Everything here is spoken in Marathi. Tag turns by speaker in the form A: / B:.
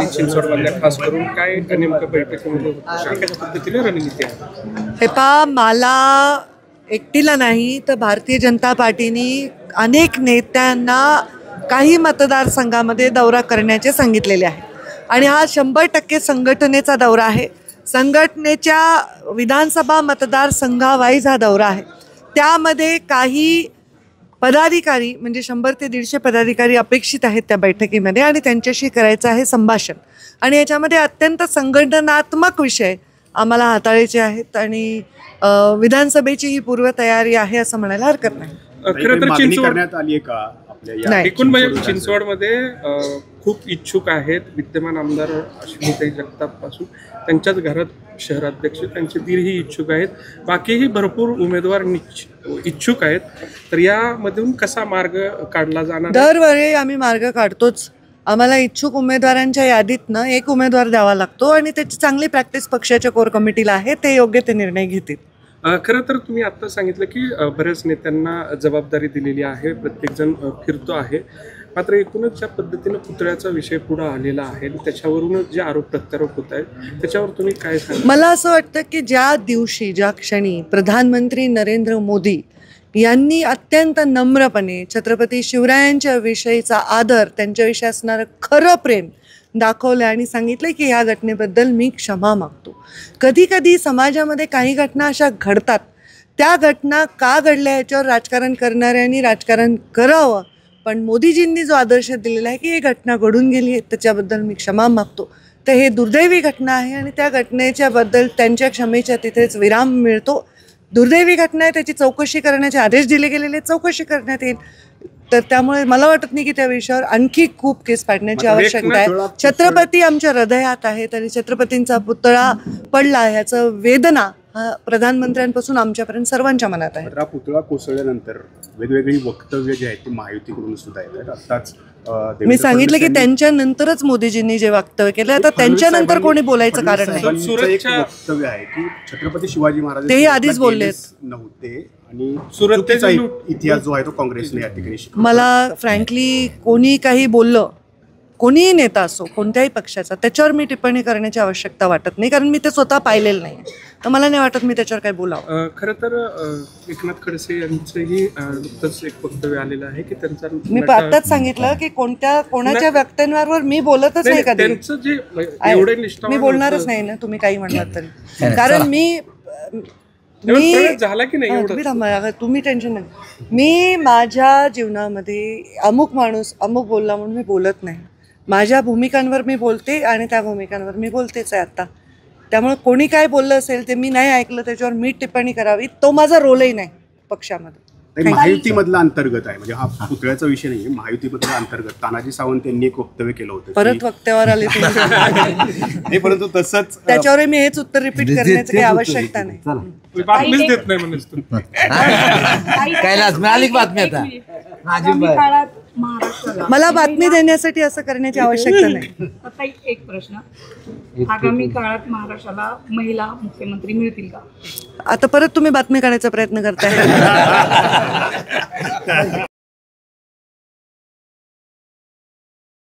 A: पिंपरी चिंचवडमधल्या खास करून काय नेमकं बैठकीमध्ये होतं, कशा पद्धतीने रणनीती आहे?
B: हे पहा, मला एकटीला नाही तर भारतीय जनता पार्टीने अनेक नेत्यांना काही मतदारसंघामध्ये दौरा करण्याचे सांगितलेले आहे आणि हा 100% संघटनेचा दौरा आहे. संघटनेच्या विधानसभा मतदारसंघावाईज हा दौरा आहे. त्यामध्ये काही पदाधिकारी म्हणजे 100 ते 150 पदाधिकारी अपेक्षित आहेत त्या बैठकीमध्ये आणि त्यांच्याशी करायचं आहे संभाषण. आणि याच्यामध्ये अत्यंत संघटनात्मक विषय आम्हाला हाताळायचे आहेत आणि विधानसभेची ही पूर्वतयारी आहे असं म्हणायला हरकत नाही.
A: खरं तर चिंचवड
C: करण्यात आली आहे का आपल्या
A: एकूण म्हणजे चिंचवडमध्ये खूप इच्छुक आहेत. विद्यमान आमदार अश्विनीताई जगताप पासून त्यांच्याच घरात शहराध्यक्ष त्यांचे दीरही इच्छुक आहेत. बाकीही भरपूर उमेदवार इच्छुक आहेत. तर यामधून कसा मार्ग काढला जाणार?
B: दरवेळी आम्ही मार्ग काढतोच. आम्हाला इच्छुक उमेदवारांच्या यादीतनं एक उमेदवार द्यावा लागतो आणि त्याची चांगली प्रॅक्टिस पक्षाच्या कोर कमिटीला आहे. ते योग्य ते निर्णय घेतील.
A: खरं तर तुम्ही आत्ता सांगितलं की बऱ्याच नेत्यांना जबाबदारी दिलेली आहे, प्रत्येकजण फिरतो आहे. मात्र एकूणच ज्या पद्धतीनं पुतळ्याचा विषय पुढे आलेला आहे त्याच्यावरूनच जे आरोप प्रत्यारोप होत आहेत त्याच्यावर तुम्ही काय सांगा?
B: मला असं वाटतं की ज्या दिवशी ज्या क्षणी प्रधानमंत्री नरेंद्र मोदी यांनी अत्यंत नम्रपणे छत्रपती शिवरायांच्या विषयीचा आदर, त्यांच्याविषयी असणारं खरं प्रेम दाखवलं आणि सांगितलं की ह्या घटनेबद्दल मी क्षमा मागतो. कधी कधी समाजामध्ये काही घटना अशा घडतात, त्या घटना का घडल्या याच्यावर राजकारण करणाऱ्यांनी राजकारण करावं. पण मोदीजींनी जो आदर्श दिलेला आहे की ही घटना घडून गेली आहे त्याच्याबद्दल मी क्षमा मागतो. तर हे दुर्दैवी घटना आहे आणि त्या घटनेच्याबद्दल त्यांच्या क्षमेच्या तिथेच विराम मिळतो. दुर्दैवी घटना आहे, त्याची चौकशी करण्याचे आदेश दिले गेलेले, चौकशी करण्यात येईल. तर त्यामुळे मला वाटत नाही की त्या विषयावर आणखी खूप केस पाडण्याची आवश्यकता आहे. छत्रपती आमच्या हृदयात आहेत आणि छत्रपतींचा पुतळा पडला ह्याचं वेदना हा प्रधानमंत्र्यांपासून आमच्यापर्यंत सर्वांच्या मनात आहे.
C: पुतळा कोसळल्यानंतर वेगवेगळी वक्तव्य जे आहेत ते महायुतीकडून सुद्धा येतात. आताच
B: मी सांगितलं की त्यांच्यानंतरच मोदीजींनी जे वक्तव्य केलं, आता त्यांच्यानंतर कोणी बोलायचं कारण नाही.
C: वक्तव्य आहे की छत्रपती शिवाजी महाराज
B: तेही आधीच बोलले
C: नव्हते आणि सुरतेचा इतिहास जो आहे तो काँग्रेसने या ठिकाणी.
B: मला फ्रँकली कोणी काही बोललं, कोणीही नेता असो कोणत्याही पक्षाचा, त्याच्यावर मी टिप्पणी करण्याची आवश्यकता वाटत नाही, कारण मी ते स्वतः पाहिलेलं नाही. तर मला नाही वाटत मी त्याच्यावर काही बोलावं.
A: खरं तर एकनाथ खडसे यांचंही नुकतंच एक वक्तव्य आलेलं आहे की त्यांचा,
B: मी आत्ताच सांगितलं की कोणाच्या वक्तव्यांवर मी बोलतच नाही कधी.
A: त्यांचं जे एवढे
B: मी बोलणारच नाही ना, तुम्ही काही म्हणलात तरी. कारण मी
A: झाला की नाही
B: तुम्ही टेन्शन नाही. मी माझ्या जीवनामध्ये अमुक माणूस अमुक बोलला म्हणून मी बोलत नाही. माझ्या भूमिकांवर मी बोलते आणि त्या भूमिकांवर मी बोलतेच आहे आता. त्यामुळे कोणी काय बोललं असेल ते मी नाही ऐकलं, त्याच्यावर मी टिप्पणी करावी, तो माझा रोलही नाही पक्षामध्ये.
C: महायुतीमधला अंतर्गत आहे म्हणजे हा पुतळ्याचा विषय नाही, महायुतीमधला अंतर्गत. तानाजी सावंत यांनी एक वक्तव्य केलं होतं.
B: परत वक्त्यावर आले
C: नाही, परंतु तसंच
B: त्याच्यावर मी हेच उत्तर रिपीट करण्याची काही आवश्यकता नाही.
A: बातमीच देत नाही म्हणून
D: कैलास मिळाली बातमी आता.
B: मला बातमी देण्यासाठी असं करण्याची आवश्यकता नाही.
E: आता एक प्रश्न, आगामी काळात महाराष्ट्राला महिला मुख्यमंत्री मिळतील का?
B: आता परत तुम्ही बातमी काढायचा प्रयत्न करताय.